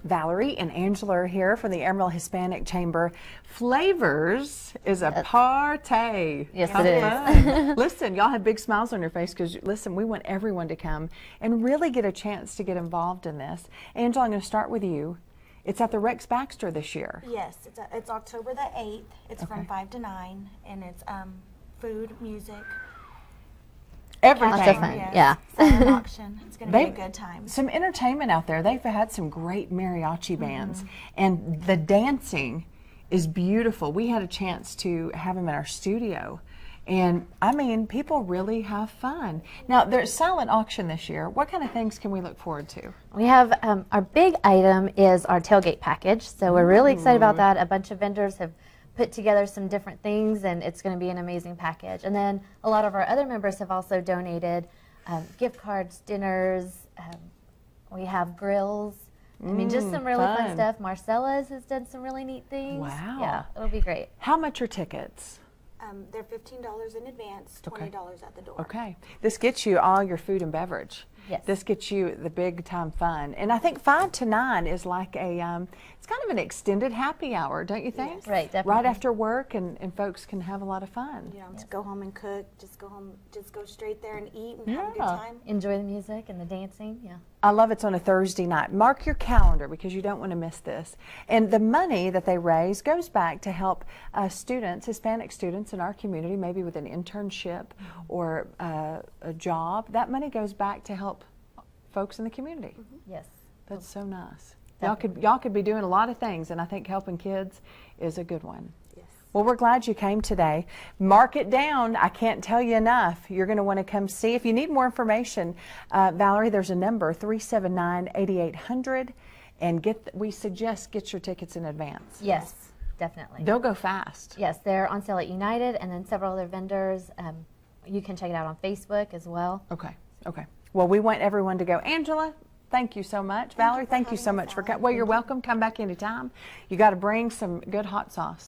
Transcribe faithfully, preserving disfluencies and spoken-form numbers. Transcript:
Valerie and Angela are here from the Amarillo Hispanic Chamber. Flavors is a party. Yes, Have it fun. Listen, y'all have big smiles on your face because, listen, we want everyone to come and really get a chance to get involved in this. Angela, I'm going to start with you. It's at the Rex Baxter this year. Yes, it's, a, it's October the eighth. It's Okay. from five to nine, and it's um, food, music, Everything. Lots of fun. yes, Yeah. silent auction. It's going to be They- a good time. Some entertainment out there. They've had some great mariachi bands, and the dancing is beautiful. We had a chance to have them in our studio, and I mean, people really have fun. Now, there's silent auction this year. What kind of things can we look forward to? We have um, our big item is our tailgate package, so we're really excited about that. A bunch of vendors have put together some different things, and it's going to be an amazing package. And then a lot of our other members have also donated um, gift cards, dinners. Um, we have grills. I mean, just some really fun, fun. stuff. Marcella's has done some really neat things. Wow. Yeah, it'll be great. How much are tickets? Um, they're fifteen dollars in advance, twenty dollars at the door. Okay. This gets you all your food and beverage. Yes. This gets you the big time fun. And I think five to nine is like a, um, it's kind of an extended happy hour, don't you think? Yes. Right, definitely. Right after work, and, and folks can have a lot of fun. You know, Yes. to go home and cook, just go home, just go straight there and eat and have a good Yeah. time. Enjoy the music and the dancing. Yeah. I love it's on a Thursday night. Mark your calendar because you don't want to miss this. And the money that they raise goes back to help uh, students, Hispanic students in our community, maybe with an internship or uh, a job. That money goes back to help folks in the community. Yes. That's so nice. Y'all could y'all could be doing a lot of things, and I think helping kids is a good one. Yes. Well, we're glad you came today. Mark it down. I can't tell you enough. You're going to want to come see. If you need more information, uh, Valerie, there's a number, three seven nine, eight eight hundred, and get. we suggest get your tickets in advance. Yes, definitely. They'll go fast. Yes, they're on sale at United, and then several other vendors. Um, you can check it out on Facebook as well. Okay, okay. Well, we want everyone to go. Angela, thank you so much. Valerie, you for thank you so having much us for on. coming. Well, you're welcome. Come back anytime. You got to bring some good hot sauce.